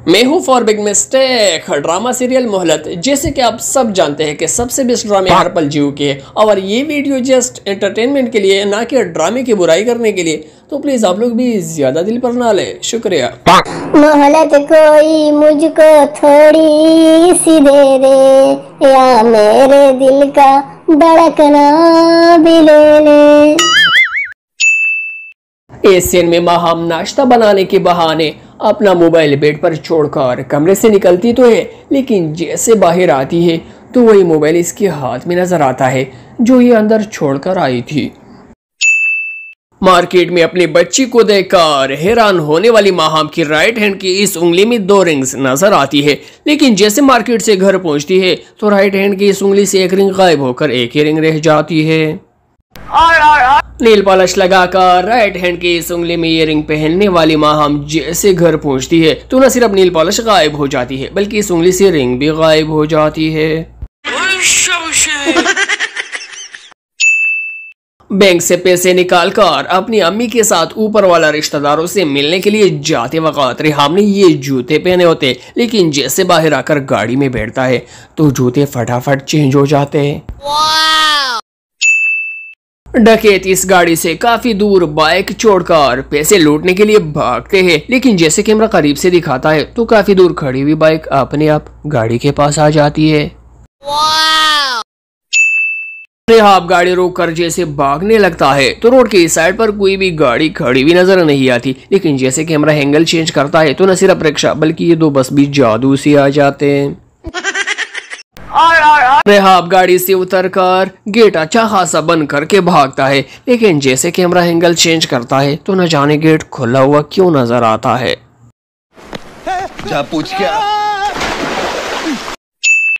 मैं हूँ for big mistake drama serial Mohlat. जैसे कि आप सब जानते हैं कि सबसे बेस्ट ड्रामे हर पल जियो के, और ये वीडियो जस्ट एंटरटेनमेंट के लिए, ना कि ड्रामे की बुराई करने के लिए, तो प्लीज आप लोग भी ज्यादा दिल पर ना ले। शुक्रिया। मोहलत कोई मुझको थोड़ी सी दे दे, या मेरे दिल का धड़कना भी ले ले। इस सीन में माहम नाश्ता बनाने के बहाने अपना मोबाइल बेड पर छोड़कर कमरे से निकलती तो है, लेकिन जैसे बाहर आती है तो वही मोबाइल इसके हाथ में नजर आता है जो ये अंदर छोड़कर आई थी। मार्केट में अपनी बच्ची को देखकर हैरान होने वाली माहम की राइट हैंड की इस उंगली में 2 रिंग्स नजर आती है, लेकिन जैसे मार्केट से घर पहुंचती है तो राइट हैंड की इस उंगली से एक रिंग गायब होकर एक ही रिंग रह जाती है। नील पॉलिश लगाकर राइट हैंड की इस उंगली में ये रिंग पहनने वाली माहम जैसे घर पहुंचती है तो न सिर्फ नील पॉलिश गायब हो जाती है बल्कि इस उंगली से रिंग भी गायब हो जाती है। बैंक से पैसे निकालकर अपनी अम्मी के साथ ऊपर वाला रिश्तेदारों से मिलने के लिए जाते वक्त रेहाम ने ये जूते पहने होते, लेकिन जैसे बाहर आकर गाड़ी में बैठता है तो जूते फटाफट चेंज हो जाते हैं। डकैत इस गाड़ी से काफी दूर बाइक छोड़कर पैसे लूटने के लिए भागते हैं, लेकिन जैसे कैमरा करीब से दिखाता है तो काफी दूर खड़ी हुई बाइक अपने आप गाड़ी के पास आ जाती है। रेहाम गाड़ी रोककर जैसे भागने लगता है तो रोड के इस साइड पर कोई भी गाड़ी खड़ी हुई नजर नहीं आती, लेकिन जैसे कैमरा एंगल चेंज करता है तो न सिर्फ रिक्शा बल्कि ये 2 बस भी जादू से आ जाते हैं। रेहाम गाड़ी से उतरकर गेट अच्छा खासा बंद करके भागता है, लेकिन जैसे कैमरा एंगल चेंज करता है तो न जाने गेट खुला हुआ क्यों नजर आता है। जा पूछ क्या।